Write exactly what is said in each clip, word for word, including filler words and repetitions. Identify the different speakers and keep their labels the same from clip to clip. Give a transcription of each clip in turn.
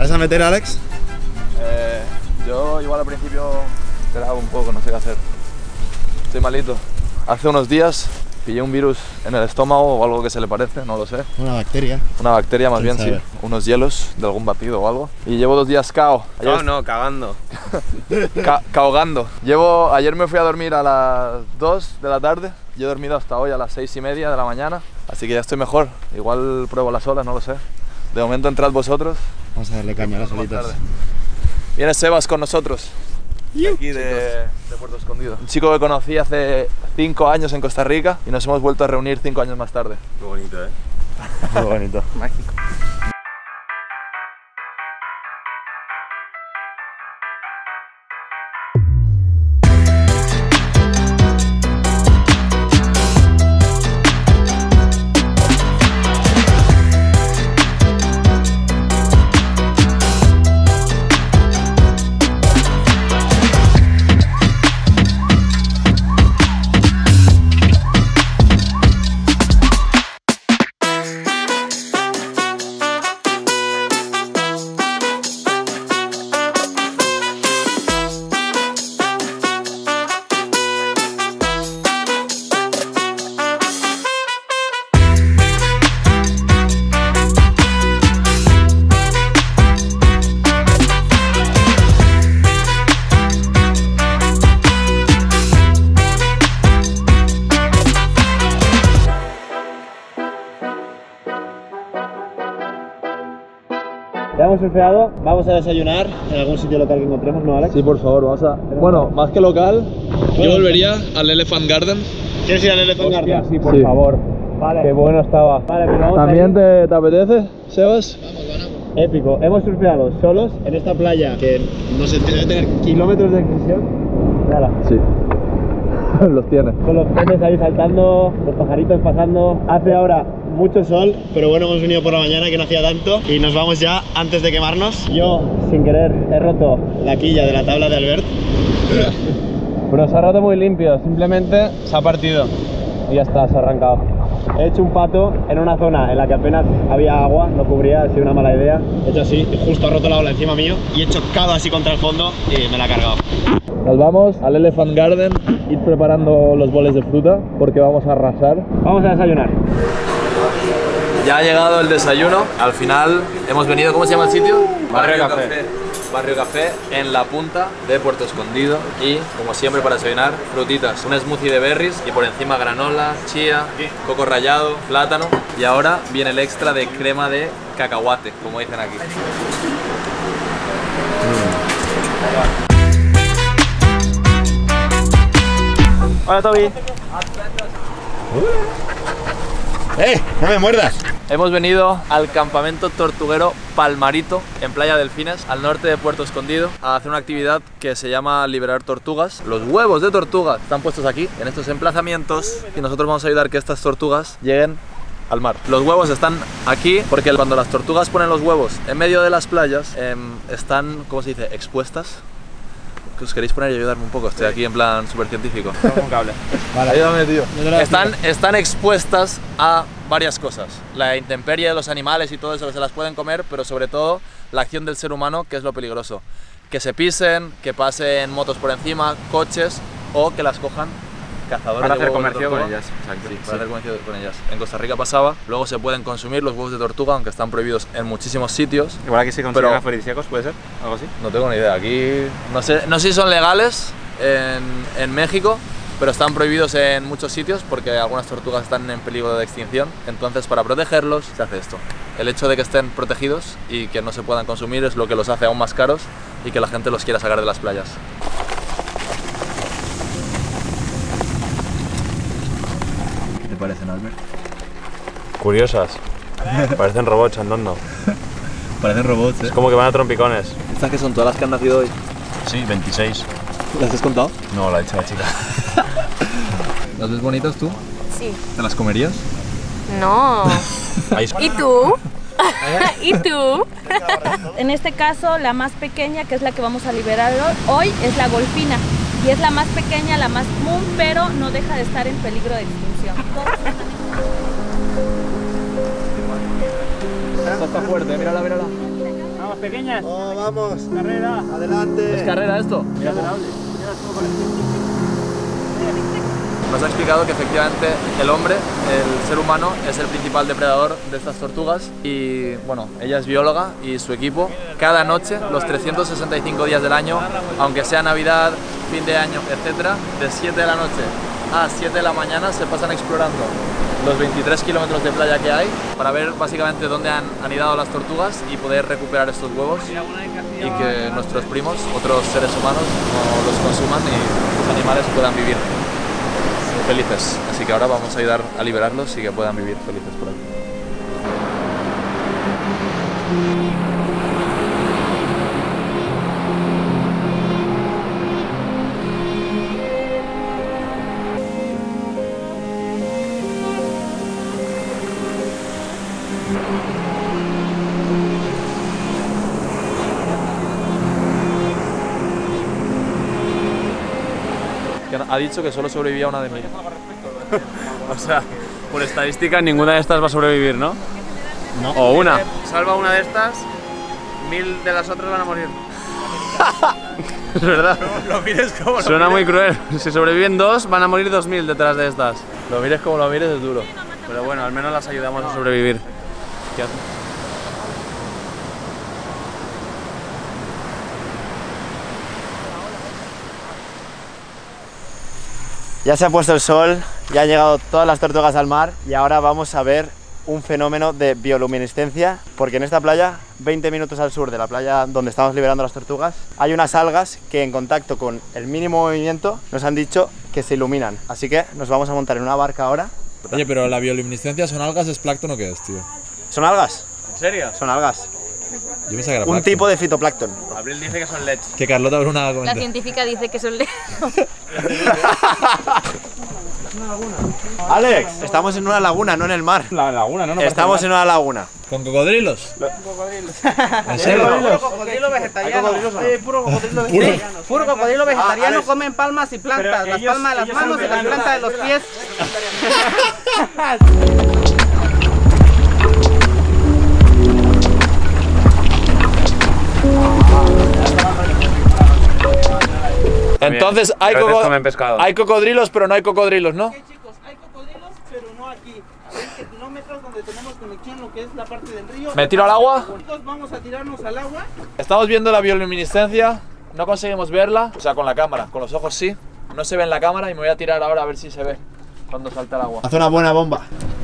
Speaker 1: ¿Vas a meter, Alex?
Speaker 2: Eh, yo igual al principio esperaba un poco, no sé qué hacer. Estoy malito. Hace unos días pillé un virus en el estómago o algo que se le parece, no lo sé.
Speaker 1: Una bacteria.
Speaker 2: Una bacteria más bien,
Speaker 1: sabe?
Speaker 2: sí. Unos hielos de algún batido o algo. Y llevo dos días cao. Ayer
Speaker 3: No, no, cagando.
Speaker 2: Ca caogando. Llevo, ayer me fui a dormir a las dos de la tarde. Yo he dormido hasta hoy a las seis y media de la mañana. Así que ya estoy mejor. Igual pruebo las olas, no lo sé. De momento entrad vosotros.
Speaker 1: Vamos a darle caña a las olitas.
Speaker 2: Viene Sebas con nosotros. De aquí de, de Puerto Escondido. Un chico que conocí hace cinco años en Costa Rica y nos hemos vuelto a reunir cinco años más tarde.
Speaker 3: Qué bonito, ¿eh?
Speaker 1: Muy bonito.
Speaker 3: Mágico.
Speaker 1: Ya hemos surfeado, vamos a desayunar en algún sitio local que encontremos, ¿no, Alex?
Speaker 2: Sí, por favor, vamos a... Bueno, más que local, yo volvería al Elephant Garden.
Speaker 1: ¿Quieres ir al Elephant Garden?
Speaker 2: Sí, por sí. favor.
Speaker 1: Vale.
Speaker 2: Qué bueno estaba.
Speaker 1: Vale, pues vamos
Speaker 2: ¿También te, te apetece, Sebas?
Speaker 1: Épico. Hemos surfeado solos en esta playa que no sé, debe tener kilómetros de extensión. Nada.
Speaker 2: Sí. Los tiene.
Speaker 1: Con los peces ahí saltando, los pajaritos pasando. Hace ahora mucho sol, pero bueno, hemos venido por la mañana que no hacía tanto y nos vamos ya antes de quemarnos. Yo, sin querer, he roto la quilla de la tabla de Albert.
Speaker 2: Pero se ha roto muy limpio, simplemente se ha partido y ya está, se ha arrancado.
Speaker 1: He hecho un pato en una zona en la que apenas había agua, no cubría, ha sido una mala idea. He hecho así, y justo ha roto la ola encima mío y he chocado así contra el fondo y me la ha cargado.
Speaker 2: Nos vamos al Elephant Garden, ir preparando los boles de fruta porque vamos a arrasar.
Speaker 1: Vamos a desayunar.
Speaker 2: Ya ha llegado el desayuno, al final hemos venido, ¿cómo se llama el sitio?
Speaker 3: Barrio Café.
Speaker 2: Barrio Café en la punta de Puerto Escondido y, como siempre para desayunar, frutitas, un smoothie de berries y por encima granola, chía, coco rallado, plátano y ahora viene el extra de crema de cacahuate, como dicen aquí.
Speaker 1: Hola, Toby. ¡Eh! ¡No me muerdas!
Speaker 2: Hemos venido al campamento tortuguero Palmarito, en Playa Delfines, al norte de Puerto Escondido, a hacer una actividad que se llama liberar tortugas. Los huevos de tortuga están puestos aquí, en estos emplazamientos, y nosotros vamos a ayudar que estas tortugas lleguen al mar. Los huevos están aquí porque cuando las tortugas ponen los huevos en medio de las playas, eh, están, ¿cómo se dice?, expuestas. ¿Que os queréis poner y ayudarme un poco? Estoy aquí en plan súper científico.
Speaker 3: Un cable.
Speaker 2: Vale, ayúdame, tío. Están, están expuestas a varias cosas. La intemperie de los animales y todo eso que se las pueden comer, pero sobre todo la acción del ser humano, que es lo peligroso. Que se pisen, que pasen motos por encima, coches o que las cojan cazadores.
Speaker 3: Para
Speaker 2: de
Speaker 3: hacer
Speaker 2: huevos de
Speaker 3: comercio con
Speaker 2: tortuga.
Speaker 3: ellas. Exacto.
Speaker 2: Sí, para
Speaker 3: Sí.
Speaker 2: hacer comercio con ellas. En Costa Rica pasaba, luego se pueden consumir los huevos de tortuga, aunque están prohibidos en muchísimos sitios.
Speaker 3: Igual aquí se consideran
Speaker 2: Pero-
Speaker 3: afrodisíacos, ¿puede ser? ¿Algo así?
Speaker 2: No tengo ni idea, aquí no sé, no sé si son legales en, en México, pero están prohibidos en muchos sitios porque algunas tortugas están en peligro de extinción. Entonces, para protegerlos se hace esto. El hecho de que estén protegidos y que no se puedan consumir es lo que los hace aún más caros y que la gente los quiera sacar de las playas. ¿Qué te parecen, Albert?
Speaker 3: Curiosas. Parecen robots andando.
Speaker 2: Parecen robots, ¿eh?
Speaker 3: Es como que van a trompicones.
Speaker 2: ¿Estas que son todas las que han nacido hoy?
Speaker 3: Sí, veintiséis.
Speaker 2: ¿Las has contado?
Speaker 3: No, la ha dicho la chica.
Speaker 2: ¿Las ves bonitas tú?
Speaker 4: Sí.
Speaker 2: ¿Te las comerías?
Speaker 4: No.
Speaker 3: Ahí-
Speaker 4: ¿Y tú? ¿Y tú? En este caso, la más pequeña, que es la que vamos a liberar hoy, es la golfina. Y es la más pequeña, la más común, pero no deja de estar en peligro de extinción.
Speaker 2: Esta está fuerte, mírala, mírala.
Speaker 1: Vamos
Speaker 5: Más pequeñas.
Speaker 1: Oh, vamos.
Speaker 5: Carrera.
Speaker 1: Adelante.
Speaker 2: ¿Es carrera esto?
Speaker 5: Mira, mira,
Speaker 2: Nos ha explicado que efectivamente el hombre, el ser humano, es el principal depredador de estas tortugas y bueno, ella es bióloga y su equipo cada noche, los trescientos sesenta y cinco días del año, aunque sea Navidad, fin de año, etcétera, de siete de la noche a siete de la mañana se pasan explorando los veintitrés kilómetros de playa que hay para ver básicamente dónde han anidado las tortugas y poder recuperar estos huevos y que nuestros primos, otros seres humanos, no los consuman y los animales puedan vivir felices. Así que ahora vamos a ayudar a liberarlos y que puedan vivir felices por aquí. Ha dicho que solo sobrevivía una de mil.
Speaker 3: O sea, por estadística ninguna de estas va a sobrevivir, ¿no?
Speaker 1: No.
Speaker 3: O una.
Speaker 5: Salva una de estas, mil de las otras van a morir.
Speaker 3: Es verdad.
Speaker 5: Lo mires como
Speaker 3: Suena muy cruel. Si sobreviven dos, van a morir dos mil detrás de estas.
Speaker 2: Lo mires como lo mires, es duro.
Speaker 3: Pero bueno, al menos las ayudamos a sobrevivir.
Speaker 2: ¿Qué haces?
Speaker 1: Ya se ha puesto el sol, ya han llegado todas las tortugas al mar y ahora vamos a ver un fenómeno de bioluminiscencia, porque en esta playa, veinte minutos al sur de la playa donde estamos liberando las tortugas, hay unas algas que en contacto con el mínimo movimiento nos han dicho que se iluminan. Así que nos vamos a montar en una barca ahora.
Speaker 6: Oye, pero la bioluminiscencia, ¿son algas, es plancton o qué es, tío?
Speaker 1: ¿Son algas?
Speaker 5: ¿En serio?
Speaker 1: Son algas.
Speaker 6: Yo pensaba que era
Speaker 1: Un
Speaker 6: plancton.
Speaker 1: tipo de fitoplancton.
Speaker 5: Abril dice que son L E Ds.
Speaker 6: Que Carlota Bruna
Speaker 4: La
Speaker 6: comenta.
Speaker 4: científica dice que son de...
Speaker 1: Alex, estamos en una laguna, no en el mar.
Speaker 5: La laguna, ¿no?
Speaker 1: Estamos en una laguna.
Speaker 6: ¿Con cocodrilos? ¿En serio?
Speaker 5: Puro cocodrilo vegetariano. Eh, puro cocodrilo vegetariano. Puro cocodrilo vegetariano, comen palmas y plantas. Las palmas de las manos y las plantas de los pies.
Speaker 2: Entonces hay,
Speaker 3: A veces
Speaker 2: coco-
Speaker 3: comen pescado.
Speaker 2: hay cocodrilos, pero no hay cocodrilos, ¿no?
Speaker 5: Chicos, hay cocodrilos, pero no aquí. A veinte kilómetros donde tenemos conexión, lo que es la parte del río.
Speaker 2: ¿Me tiro al agua?
Speaker 5: Chicos, vamos a tirarnos al agua.
Speaker 2: Estamos viendo la bioluminiscencia, no conseguimos verla, o sea, con la cámara, con los ojos sí. No se ve en la cámara y me voy a tirar ahora a ver si se ve cuando salta el agua.
Speaker 1: Hace una buena bomba.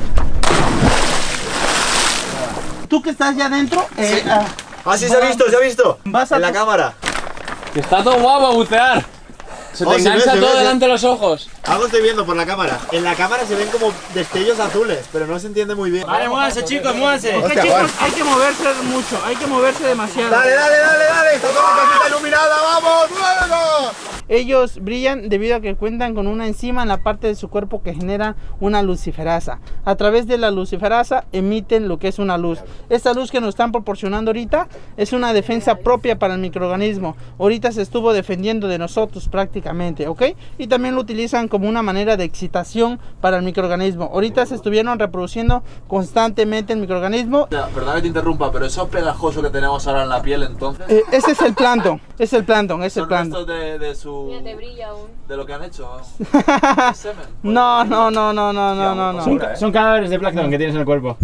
Speaker 5: Tú que estás ya adentro, eh, ah,
Speaker 1: Ah, sí, se ha visto, se ha visto.
Speaker 5: Vas a
Speaker 1: en la
Speaker 5: tu-
Speaker 1: cámara.
Speaker 2: Está todo guapo bucear. Se te
Speaker 1: Oh, se ve,
Speaker 2: engancha
Speaker 1: se ve,
Speaker 2: todo
Speaker 1: se-
Speaker 2: delante de los ojos.
Speaker 1: Algo estoy viendo por la cámara. En la cámara se ven como destellos azules, pero no se entiende muy bien.
Speaker 5: Vale, muévanse chicos, muévanse. Es que
Speaker 1: Hostia,
Speaker 5: chicos,
Speaker 1: Juan.
Speaker 5: hay que moverse mucho, hay que moverse demasiado.
Speaker 1: Dale, dale, dale, dale. Está toda la casita iluminada, vamos, muévenos.
Speaker 5: Ellos brillan debido a que cuentan con una enzima en la parte de su cuerpo que genera una luciferasa. A través de la luciferasa emiten lo que es una luz. Esta luz que nos están proporcionando ahorita es una defensa propia para el microorganismo. Ahorita se estuvo defendiendo de nosotros prácticamente, ¿ok? Y también lo utilizan como una manera de excitación para el microorganismo. Ahorita se estuvieron reproduciendo constantemente el microorganismo.
Speaker 2: Perdón que te interrumpa, pero eso pegajoso que tenemos ahora en la piel entonces...
Speaker 5: Eh, ese es el plancton, es el plancton, es el
Speaker 2: ¿Son
Speaker 5: plancton.
Speaker 2: restos de, de su...
Speaker 4: Te brilla aún.
Speaker 2: de lo que han hecho? ¿El semen?
Speaker 5: No, no, no, no, no, no, no, no.
Speaker 2: Son-
Speaker 7: Son cadáveres de plancton que tienes en el cuerpo.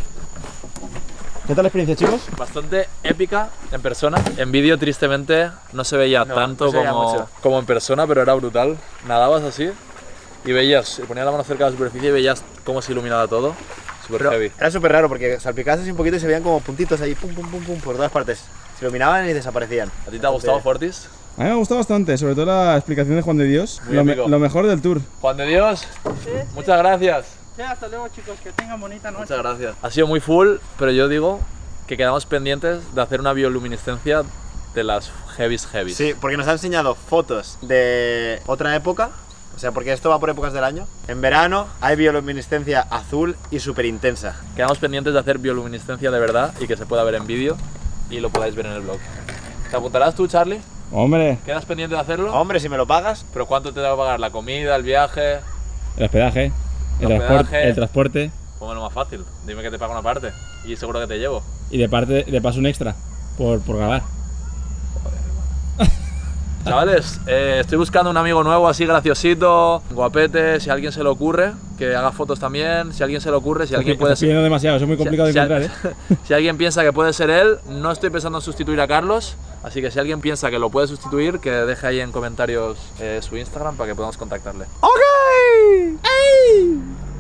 Speaker 1: ¿Qué tal la experiencia, chicos?
Speaker 2: Bastante épica en persona. En vídeo, tristemente, no se veía tanto
Speaker 1: no se veía
Speaker 2: como,
Speaker 1: mucho.
Speaker 2: como en persona, pero era brutal. Nadabas así y veías, ponías la mano cerca de la superficie y veías cómo se iluminaba todo. Súper
Speaker 1: Pero
Speaker 2: heavy.
Speaker 1: era súper raro porque salpicabas así un poquito y se veían como puntitos ahí, pum, pum, pum, pum, por todas partes. Se iluminaban y desaparecían.
Speaker 2: ¿A ti te ha gustado, Fortis?
Speaker 7: A mí me ha gustado bastante, sobre todo la explicación de Juan de Dios.
Speaker 2: Muy
Speaker 7: Lo, me-
Speaker 2: épico.
Speaker 7: lo mejor del tour.
Speaker 2: Juan de Dios, muchas gracias.
Speaker 5: Ya, hasta luego chicos, que tengan bonita noche.
Speaker 2: Muchas gracias. Ha sido muy full, pero yo digo que quedamos pendientes de hacer una bioluminiscencia de las heavies heavies.
Speaker 1: Sí, porque nos ha enseñado fotos de otra época. O sea, porque esto va por épocas del año. En verano hay bioluminiscencia azul y súper intensa.
Speaker 2: Quedamos pendientes de hacer bioluminiscencia de verdad y que se pueda ver en vídeo y lo podáis ver en el blog. ¿Te apuntarás tú, Charlie?
Speaker 7: Hombre,
Speaker 2: ¿Quedas pendiente de hacerlo?
Speaker 1: Hombre, si me lo pagas.
Speaker 2: ¿Pero cuánto te va a pagar? ¿La comida, el viaje?
Speaker 7: el hospedaje, el,
Speaker 2: El
Speaker 7: transpor-
Speaker 2: hospedaje.
Speaker 7: el transporte
Speaker 2: Pónmelo más fácil. Dime que te pago una parte y seguro que te llevo.
Speaker 7: y de parte de paso un extra. Por, por grabar.
Speaker 2: Chavales, eh, estoy buscando un amigo nuevo así graciosito, guapete, si a alguien se le ocurre, que haga fotos también, si a alguien se le ocurre, si alguien puede
Speaker 7: Estás pidiendo demasiado, eso es muy complicado
Speaker 2: si,
Speaker 7: de
Speaker 2: si
Speaker 7: encontrar,
Speaker 2: al-
Speaker 7: ¿eh?
Speaker 2: si alguien piensa que puede ser él, no estoy pensando en sustituir a Carlos, así que si alguien piensa que lo puede sustituir, que deje ahí en comentarios eh, su Instagram para que podamos contactarle.
Speaker 1: ¡Ok! ¡Ey!